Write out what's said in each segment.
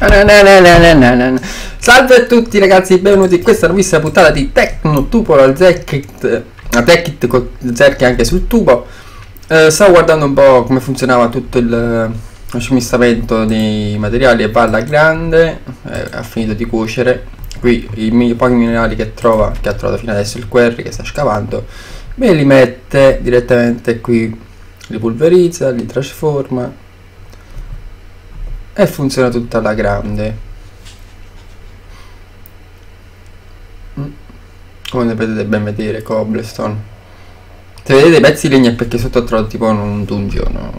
Salve a tutti ragazzi, benvenuti in questa nuovissima puntata di Tecno Tubo al Zekit, con Zerk anche sul tubo. Stavo guardando un po' come funzionava tutto il smistamento dei materiali e va alla grande. Ha finito di cuocere. Qui i pochi minerali che ha trovato fino adesso il Quarry che sta scavando, me li mette direttamente qui, li pulverizza, li trasforma e funziona tutta alla grande. Come ne potete ben vedere, cobblestone. Se vedete i pezzi di legno è perché sotto ho trovato tipo un dungeon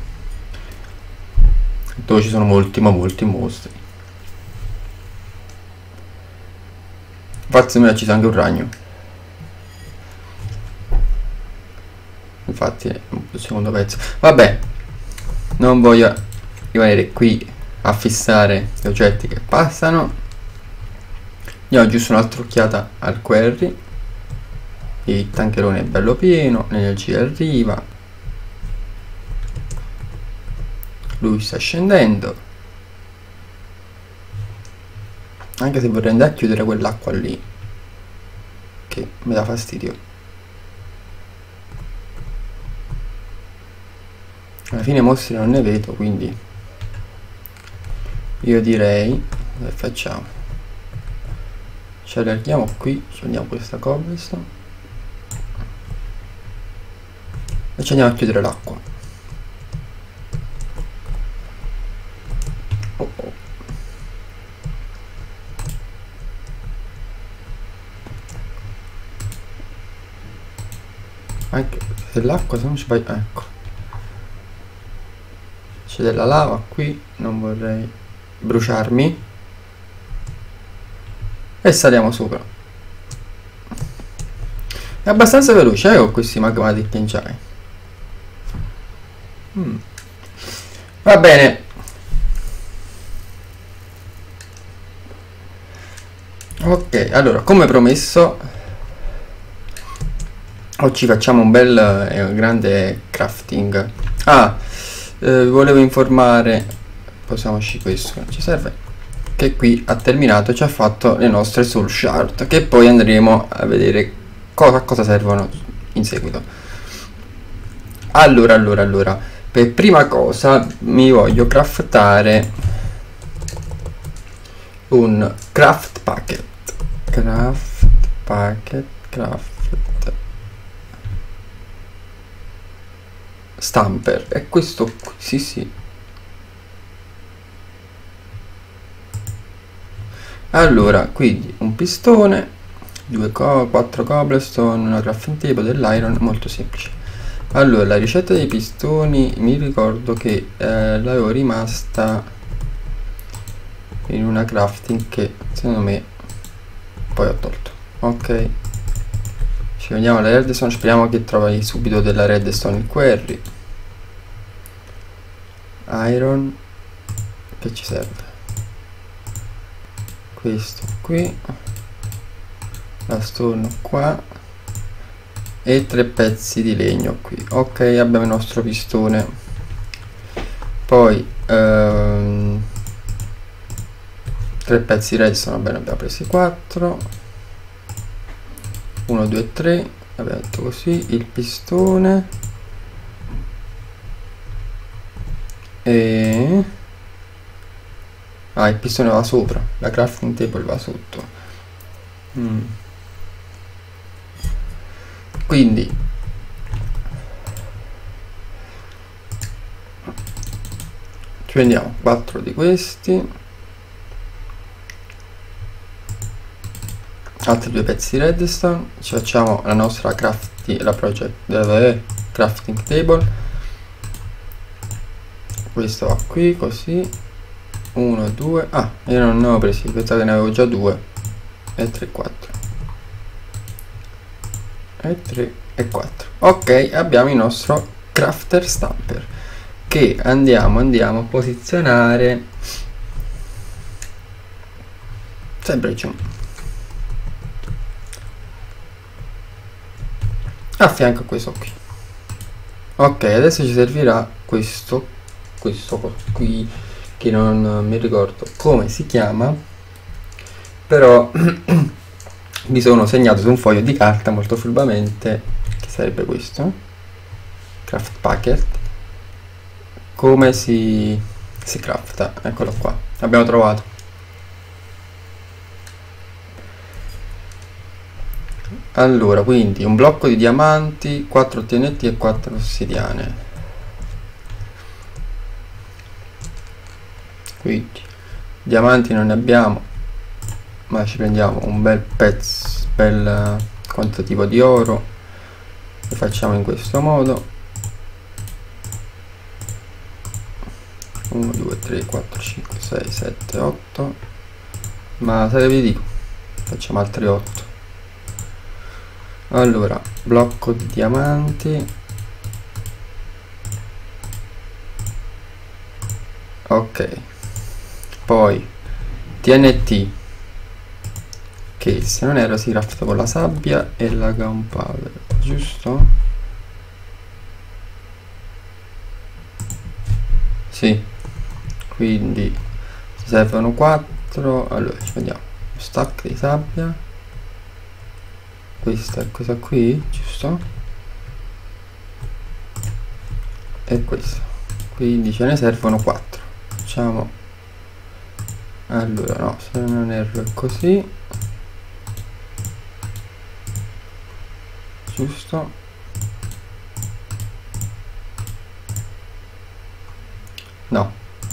dove ci sono molti mostri. Infatti mi è ucciso anche un ragno. Infatti è il secondo pezzo. Vabbè, non voglio rimanere qui a fissare gli oggetti che passano. Diamo giusto un'altra occhiata al Quarry. Il tancherone è bello pieno, l'energia arriva, lui sta scendendo, anche se vorrei andare a chiudere quell'acqua lì che mi dà fastidio. Alla fine mostri non ne vedo, quindi io direi che facciamo? Ci allarghiamo qui, ci andiamo questa cobblestone e ci andiamo a chiudere l'acqua. Anche se l'acqua, se non ci fai, ecco, c'è della lava qui, non vorrei bruciarmi, e saliamo sopra. È abbastanza veloce con questi magmatic engine. Va bene. Ok, allora, come promesso, oggi facciamo un bel e grande crafting. Volevo informare, posiamoci questo, non ci serve, che qui ha terminato, ci ha fatto le nostre soul shard, che poi andremo a vedere a cosa servono in seguito. Allora, per prima cosa mi voglio craftare un craft stamper, e questo qui, sì. Allora, quindi un pistone, 4 cobblestone, una crafting table, dell'iron, molto semplice. Allora, la ricetta dei pistoni mi ricordo che l'avevo rimasta in una crafting che secondo me poi ho tolto. Ok, ci vediamo alla redstone, speriamo che trovi subito della redstone il Quarry. Iron, che ci serve? Questo qui, la stone qua e 3 pezzi di legno qui. Ok, abbiamo il nostro pistone. Poi 3 pezzi di redstone, bene, abbiamo presi 4, 1 2 3, abbiamo detto così. Il pistone e il pistone va sopra, la crafting table va sotto. Quindi ci prendiamo 4 di questi, altri 2 pezzi di redstone, ci facciamo la nostra crafting table. Questo va qui così, 1 2, io non ne ho presi, pensavo che ne avevo già 2, e 3 4 e 3 e 4. Ok, abbiamo il nostro crafter stamper che andiamo a posizionare sempre giù, a fianco a questo qui. Ok, adesso ci servirà questo qui che non mi ricordo come si chiama, però mi sono segnato su un foglio di carta molto furbamente, che sarebbe questo, craft packet, come si crafta. Eccolo qua, abbiamo trovato. Allora, quindi un blocco di diamanti, 4 TNT e 4 ossidiane. Quindi diamanti non ne abbiamo, ma ci prendiamo un bel pezzo, bel quantitativo di oro, lo facciamo in questo modo. 1 2 3 4 5 6 7 8, ma sai che vi dico, facciamo altri 8. Allora, blocco di diamanti, ok, poi TNT, che se non erro si crafta con la sabbia e la gunpowder, giusto? Sì, quindi ci servono 4. Allora ci prendiamo lo stack di sabbia, questa è questa qui, giusto? E questa, quindi ce ne servono 4. Facciamo, allora no, se non erro è così, giusto? No,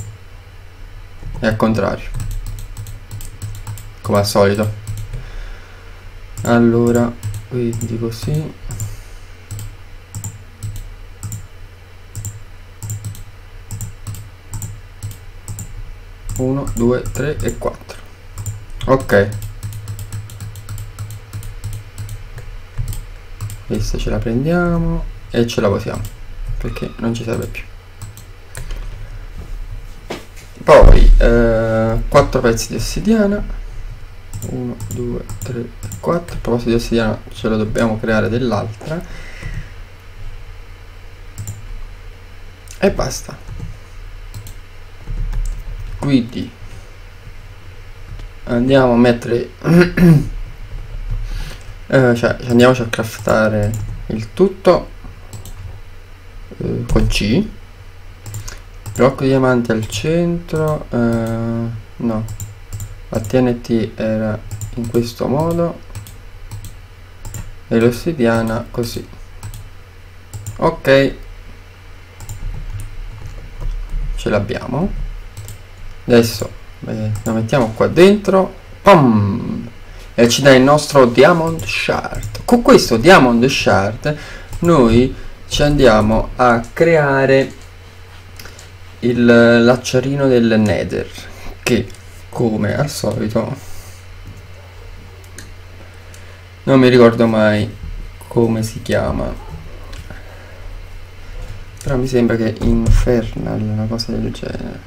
è al contrario, come al solito. Allora, quindi così, uno, 2, 3 e 4. Ok, questa ce la prendiamo e ce la posiamo perché non ci serve più. Poi 4 pezzi di ossidiana, 1 2 3 4. A proposito di ossidiana, ce lo dobbiamo creare dell'altra e basta. Quindi andiamo a mettere cioè andiamoci a craftare il tutto con C. Blocco di diamanti al centro, no, la TNT era in questo modo e l'ossidiana così. Ok, ce l'abbiamo. Adesso la mettiamo qua dentro, pam, e ci dà il nostro diamond shard. Con questo diamond shard noi ci andiamo a creare l'acciarino del nether, che come al solito non mi ricordo mai come si chiama, però mi sembra che infernal, una cosa del genere.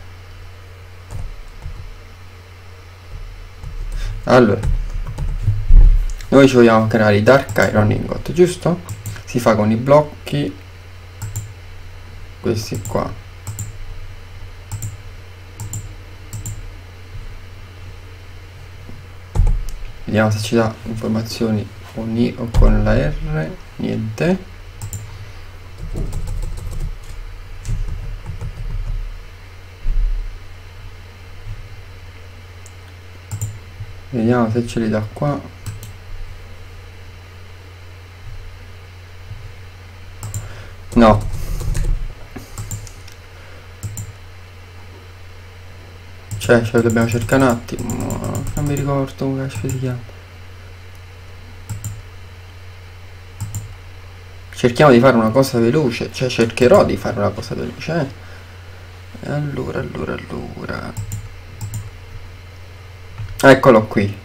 Allora, noi ci vogliamo creare i dark iron ingot, giusto? Si fa con i blocchi questi qua. Vediamo se ci dà informazioni con I o con la R. Niente. Vediamo se ce li dà qua. No. Cioè, ce lo dobbiamo cercare un attimo. Non mi ricordo come si chiama. Cerchiamo di fare una cosa veloce. Cioè, cercherò di fare una cosa veloce. Allora. Eccolo qui.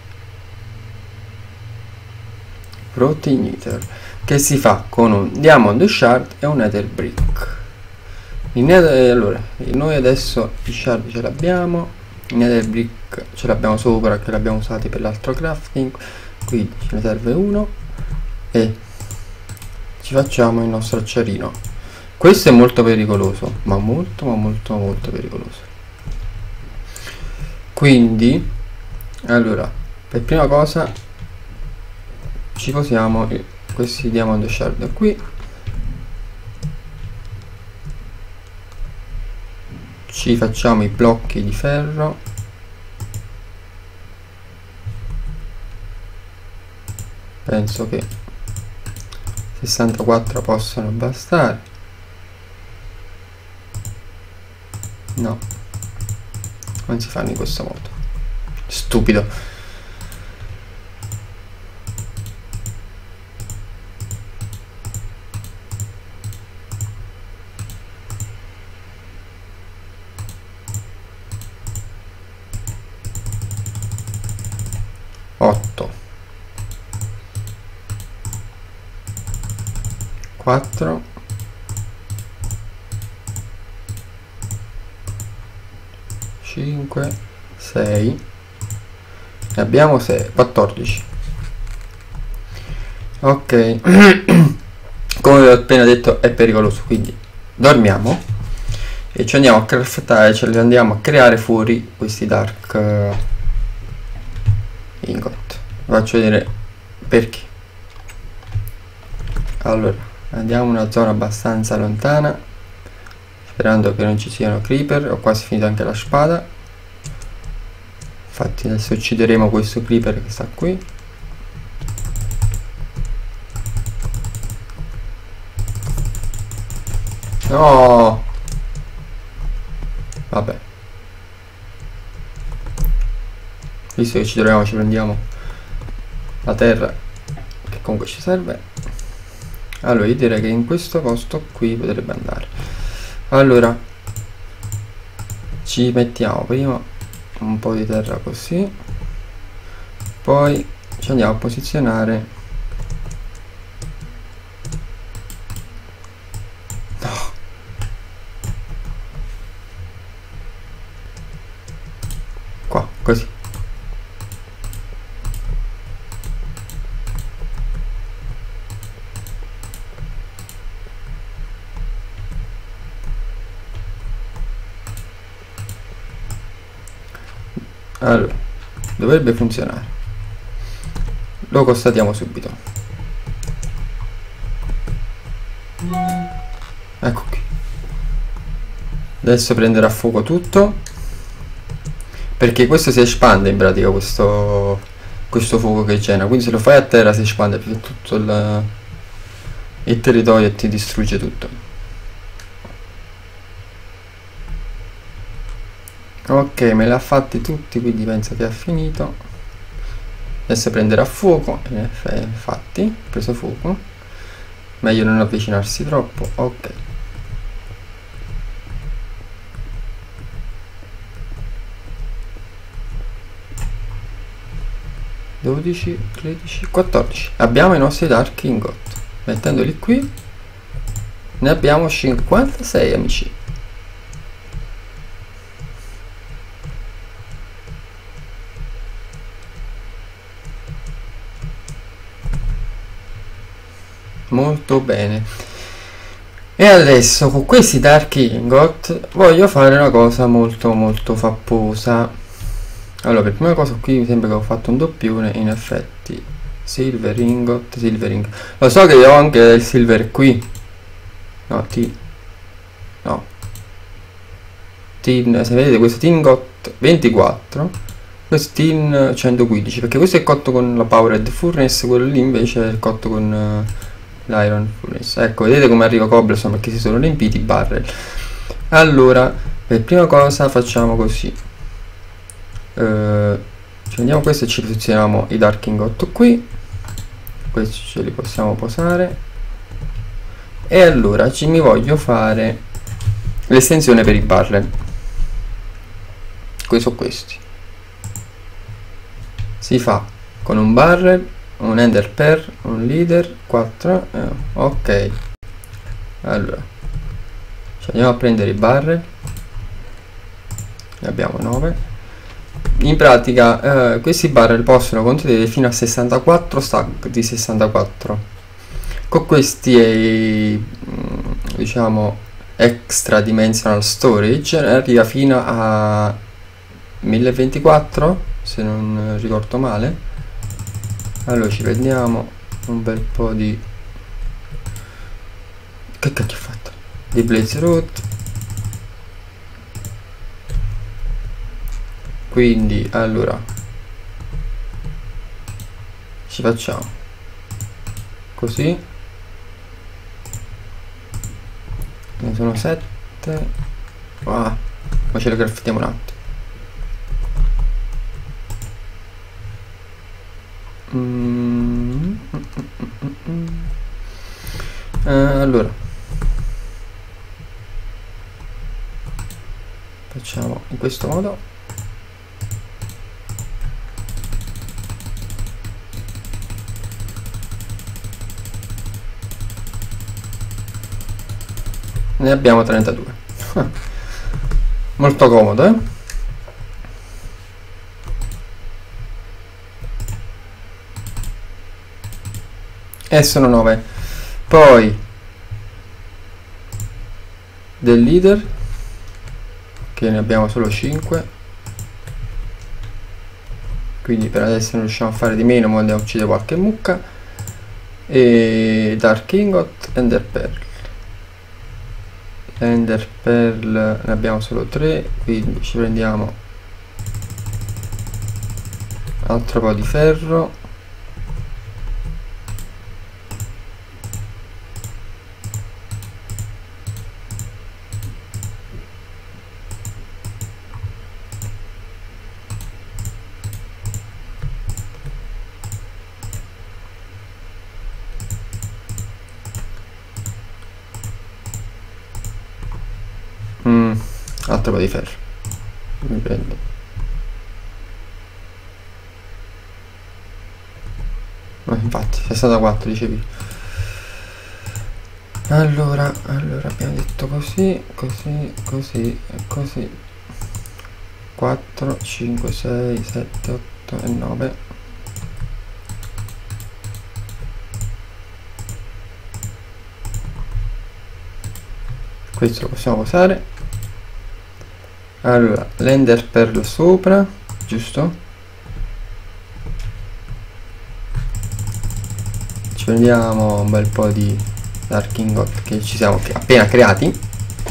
Protein Eater. Che si fa con un Diamond Shard e un Nether Brick. Allora, noi adesso i shard ce l'abbiamo. Il Nether Brick ce l'abbiamo sopra, che l'abbiamo usati per l'altro crafting, quindi ce ne serve uno e ci facciamo il nostro acciarino. Questo è molto pericoloso, ma molto pericoloso. Quindi allora, per prima cosa ci posiamo questi diamond shard qui, ci facciamo i blocchi di ferro, penso che 64 possano bastare. No, non si fanno in questo modo, stupido. Otto, 4, 5, 6, ne abbiamo 6, 14. Ok. Come vi ho appena detto è pericoloso, quindi dormiamo e ci andiamo a craftare, ce li andiamo a creare fuori questi dark ingot. Vi faccio vedere perché. Allora, andiamo in una zona abbastanza lontana, sperando che non ci siano creeper. Ho quasi finito anche la spada, infatti adesso uccideremo questo creeper che sta qui. No, vabbè, visto che ci troviamo, ci prendiamo la terra che comunque ci serve. Allora io direi che in questo posto qui potrebbe andare. Allora ci mettiamo prima un po' di terra così, poi ci andiamo a posizionare. No, qua così. Allora dovrebbe funzionare, lo constatiamo subito. Ecco qui, adesso prenderà fuoco tutto, perché questo si espande in pratica, questo fuoco che genera, quindi se lo fai a terra si espande per tutto il territorio e ti distrugge tutto. Ok, me li ha fatti tutti, quindi penso che ha finito. Adesso prenderà fuoco. Infatti ha preso fuoco, meglio non avvicinarsi troppo. Ok, 12, 13, 14. Abbiamo i nostri dark ingot. Mettendoli qui ne abbiamo 56, amici. Molto bene. E adesso con questi dark ingot voglio fare una cosa molto fapposa. Allora, per prima cosa qui mi sembra che ho fatto un doppione, in effetti. Silver ingot, silver ingot. Lo so che ho anche del silver qui. No, no. Tin, se vedete questo tingot 24, questo tin 115, perché questo è cotto con la powered furnace, quello lì invece è cotto con l'iron furnace. Ecco, vedete come arriva cobblestone, perché si sono riempiti i barrel. Allora, per prima cosa facciamo così. Prendiamo questo e ci posizioniamo i dark ingot qui. Questi ce li possiamo posare. E allora mi voglio fare l'estensione per i barrel. Questi sono questi. Si fa con un barrel, un ender pearl, un leader, 4. Ok. Allora ci andiamo a prendere i barrel, ne abbiamo 9. In pratica questi barrel possono contenere fino a 64 stack di 64. Con questi diciamo extra dimensional storage arriva fino a 1024 se non ricordo male. Allora ci prendiamo un bel po' di, che cacchio ho fatto, di Blaze Road. Quindi allora ci facciamo così, ne sono 7. Ma ce le craftiamo un attimo. Allora facciamo in questo modo. Ne abbiamo 32. Molto comodo, eh? E sono 9. Poi del leader, che ne abbiamo solo 5, quindi per adesso non riusciamo a fare di meno, ma andiamo a uccidere qualche mucca. E Dark Ingot, Ender Pearl. Ender Pearl ne abbiamo solo 3, quindi ci prendiamo altro po' di ferro. Altro po' di ferro mi prendo. Infatti 64 dicevi. Allora abbiamo detto così, così, così e così. 4, 5, 6, 7, 8 e 9. Questo lo possiamo usare. Allora, l'Ender Pearl sopra, giusto? Ci prendiamo un bel po' di Dark Ingot che ci siamo appena creati.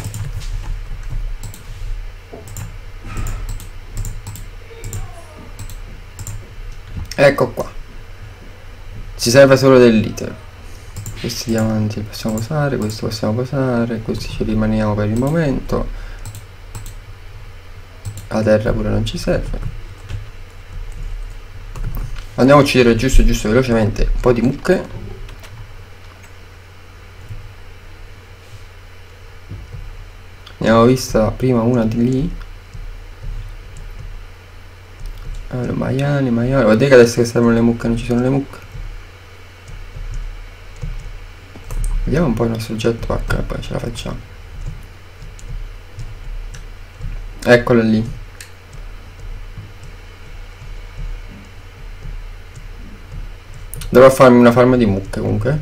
Ecco qua. Ci serve solo del litio. Questi diamanti li possiamo usare, questo possiamo usare, questi ci rimaniamo per il momento. La terra pure non ci serve. Andiamo a uccidere giusto velocemente un po' di mucche. Ne avevo vista prima una di lì. Allora, maiali, guardate che adesso che servono le mucche non ci sono le mucche. Vediamo un po' il nostro jetpack e poi ce la facciamo. Eccola lì. Dovrò farmi una farm di mucche comunque.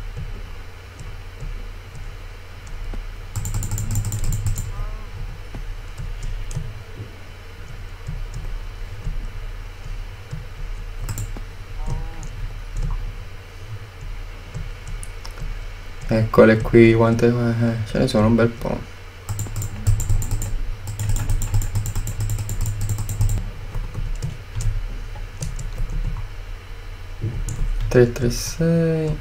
Eccole qui, quante ce ne sono un bel po'. 3, 3, 6.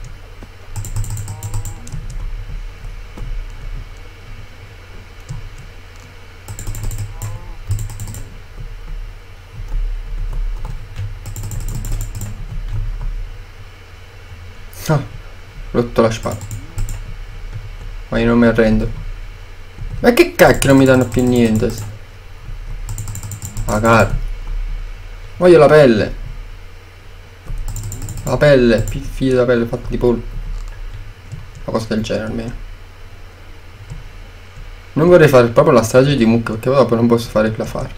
Ah, rotto la spada. Ma io non mi arrendo. Ma che cacchio, non mi danno più niente. Ah, cara. Voglio la pelle. La pelle, figlio della pelle fatta di pollo. Una cosa del genere almeno. Non vorrei fare proprio la strage di mucche perché dopo non posso fare la farm.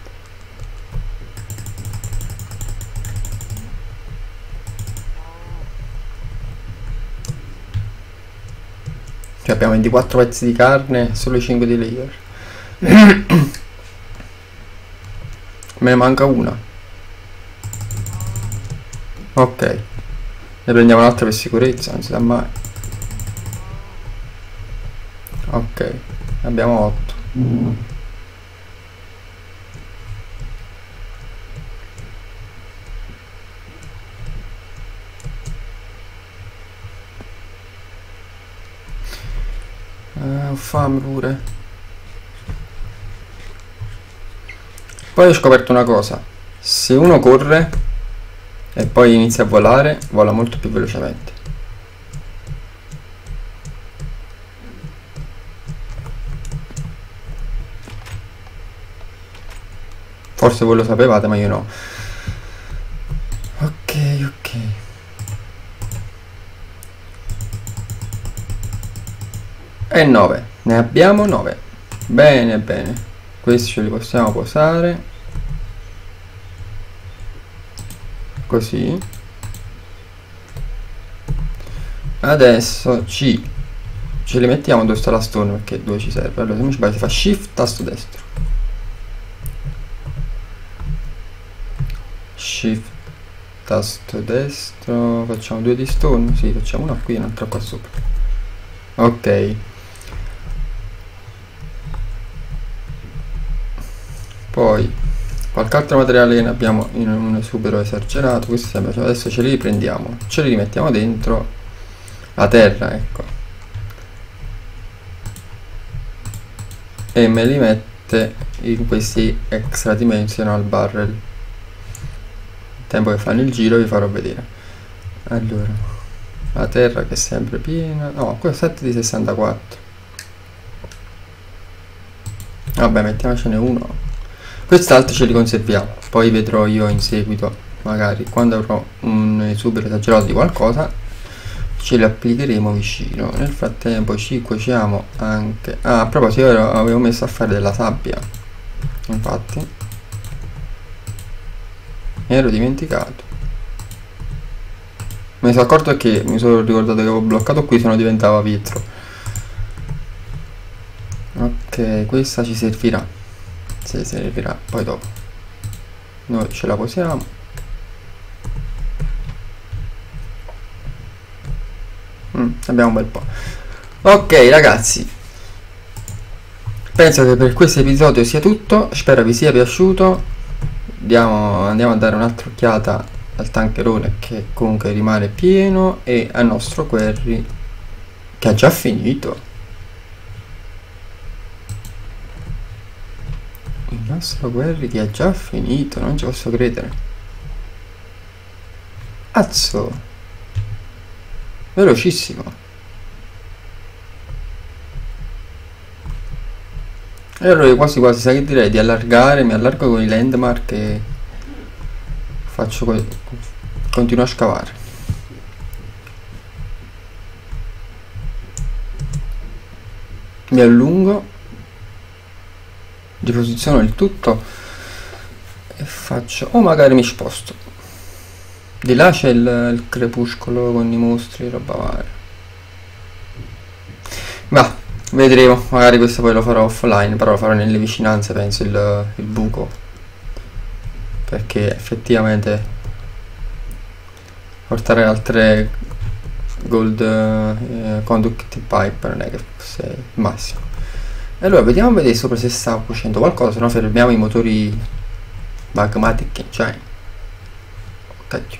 Cioè abbiamo 24 pezzi di carne, solo 5 di layer. Me ne manca una. Ok. Ne prendiamo un'altra per sicurezza, non si sa mai. Ok. Abbiamo 8. Ho fame pure. Poi ho scoperto una cosa. Se uno corre e poi inizia a volare, vola molto più velocemente. Forse voi lo sapevate, ma io no. Ok, ok. E 9. Ne abbiamo 9. Bene, bene. Questi ce li possiamo posare. Così. Adesso ce li mettiamo dove sta la stone, perché 2 ci serve. Allora, se mi sbaglio si fa shift, tasto destro. Shift, tasto destro. Facciamo 2 di stone. Sì, facciamo una qui e un'altra qua sopra. Ok. Poi qualche altro materiale che ne abbiamo in un esubero esagerato. Questo sembra, adesso ce li riprendiamo, ce li rimettiamo dentro la terra, ecco, e me li mette in questi extra dimensional barrel. Il tempo che fanno il giro vi farò vedere. Allora, la terra che è sempre piena. No, questo 7 di 64. Vabbè, mettiamocene uno. Quest'altro ce li conserviamo, poi vedrò io in seguito, magari quando avrò un esubero esagerato di qualcosa, ce li applicheremo vicino. Nel frattempo ci cuociamo anche. Ah, a proposito, io avevo messo a fare della sabbia, infatti mi ero dimenticato. Me ne sono accorto che mi sono ricordato che avevo bloccato qui, se no diventava vetro. Ok, questa ci servirà. Si servirà poi dopo. Noi ce la posiamo. Abbiamo un bel po'. Ok ragazzi, penso che per questo episodio sia tutto. Spero vi sia piaciuto. Andiamo a dare un'altra occhiata al tancherone, che comunque rimane pieno, e al nostro quarry che ha già finito. Il nostro quarry che ha già finito, non ci posso credere. Azzo, velocissimo. E allora io quasi quasi, sai che direi, di allargare, mi allargo con i landmark e faccio continuo a scavare. Mi allungo, riposiziono il tutto e faccio, o magari mi sposto. Di là c'è il crepuscolo con i mostri e roba varia. Ma vedremo, magari questo poi lo farò offline, però lo farò nelle vicinanze, penso, il buco, perché effettivamente portare altre gold conductive pipe non è che fosse il massimo. E allora vediamo a vedere sopra se sta cuocendo qualcosa, se no fermiamo i motori magmatic engine. Cacchio.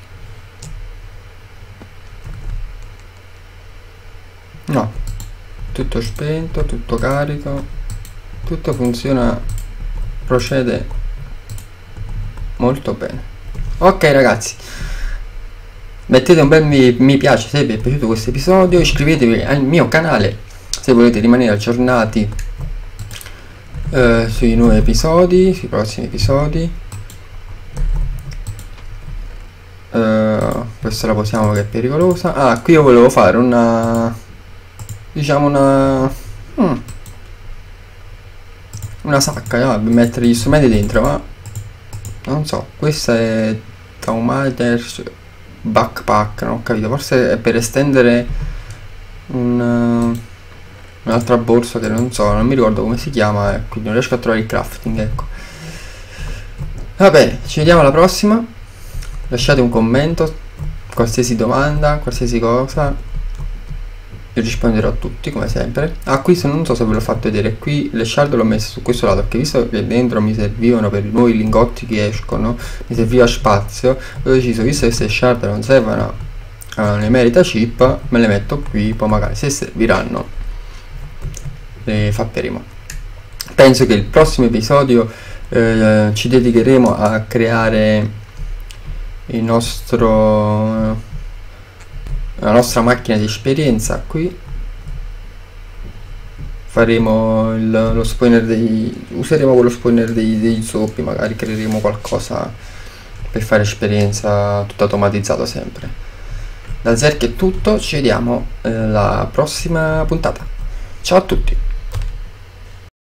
No, tutto spento, tutto carico, tutto funziona, procede molto bene. Ok ragazzi, mettete un bel mi piace se vi è piaciuto questo episodio, iscrivetevi al mio canale se volete rimanere aggiornati sui nuovi episodi, sui prossimi episodi. Questa la possiamo, che è pericolosa. Ah, qui io volevo fare una, diciamo una sacca, per mettere gli strumenti dentro, ma non so, questa è Taumaters backpack, non ho capito, forse è per estendere un'altra borsa che non so, non mi ricordo come si chiama, quindi non riesco a trovare il crafting, ecco. Va bene, ci vediamo alla prossima. Lasciate un commento, qualsiasi domanda, qualsiasi cosa, io risponderò a tutti come sempre. Ah, qui non so se ve l'ho fatto vedere, qui le shard l'ho messe su questo lato perché visto che dentro mi servivano per i nuovi lingotti che escono, mi serviva spazio, ho deciso, visto che queste shard non servono alle merita chip, me le metto qui, poi magari se serviranno le fatteremo. Penso che il prossimo episodio ci dedicheremo a creare la nostra macchina di esperienza. Qui faremo lo spawner useremo quello spawner dei zoppi, magari creeremo qualcosa per fare esperienza, tutto automatizzato sempre. Da Zerk è tutto, ci vediamo alla prossima puntata. Ciao a tutti.